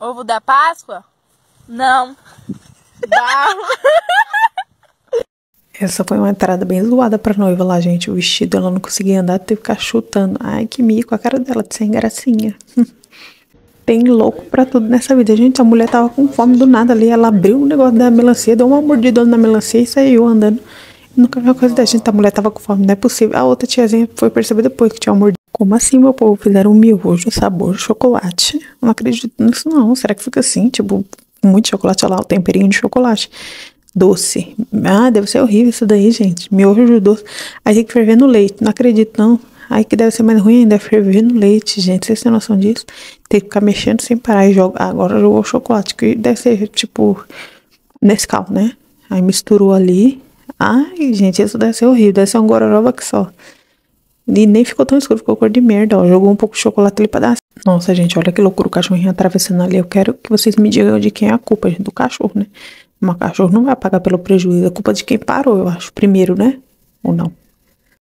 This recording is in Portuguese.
Ovo da Páscoa? Não. Barro. Essa foi uma entrada bem zoada pra noiva lá, gente. O vestido, ela não conseguia andar, teve que ficar chutando. Ai, que mico, a cara dela de sem gracinha. Tem louco pra tudo nessa vida. Gente, a mulher tava com fome do nada ali. Ela abriu o negócio da melancia, deu uma mordida na melancia e saiu andando. Nunca vi uma coisa da gente. A mulher tava com fome, não é possível. A outra tiazinha foi perceber depois que tinha uma mordida. Como assim, meu povo? Fizeram um miojo sabor chocolate? Não acredito nisso, não. Será que fica assim? Tipo, muito chocolate, olha lá, o temperinho de chocolate. Doce. Ah, deve ser horrível isso daí, gente. Miojo doce. Aí tem que ferver no leite. Não acredito, não. Aí que deve ser mais ruim ainda é ferver no leite, gente. Vocês têm noção disso? Tem que ficar mexendo sem parar e jogar. Agora jogou o chocolate, que deve ser tipo Nescau, né? Aí misturou ali. Ai, gente, isso deve ser horrível. Deve ser um gororoba que só. E nem ficou tão escuro, ficou cor de merda, ó. Jogou um pouco de chocolate ali pra dar. Nossa, gente, olha que loucura o cachorrinho atravessando ali. Eu quero que vocês me digam de quem é a culpa, gente, do cachorro, né? Mas o cachorro não vai pagar pelo prejuízo. É culpa de quem parou, eu acho. Primeiro, né? Ou não?